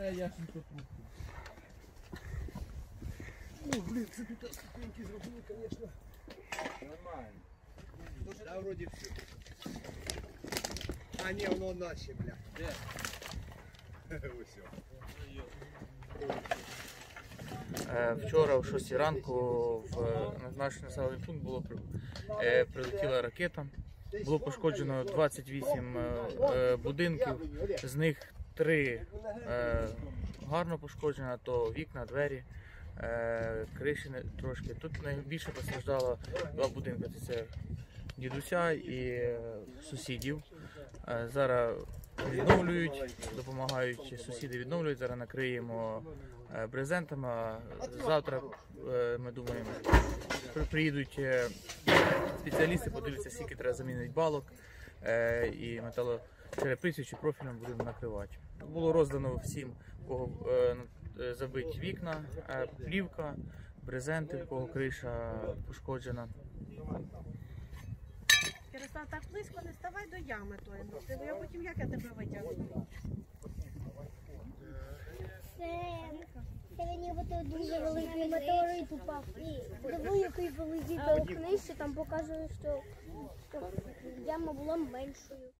Ну, блин, це тут ступеньки зробили, конечно. Нормально. Да, вроде все. А, не, воно наче, бля. Де? Ось. Вчора о 6 ранку в наш населений пункт прилетіла ракета. Було пошкоджено 28 будинків, з них 3 гарно пошкоджено, то вікна, двері, криші трошки. Тут найбільше постраждало 2 будинки, це дідуся і сусідів. Зараз відновлюють, допомагають сусіди відновлюють, зараз накриємо брезентами, а завтра, ми думаємо, приїдуть спеціалісти, подивляться, скільки треба замінити балок і металочерепицю чи профілем будемо накривати. Було роздано всім, у кого забиті вікна, плівка, брезенти, у кого криша пошкоджена. Ярослав, так близько не ставай до ями тої. Я потім як я тебе витягну? Це ніби дуже великий метеорит упав. Диви, який великий, в книжці там показує, що яма була меншою.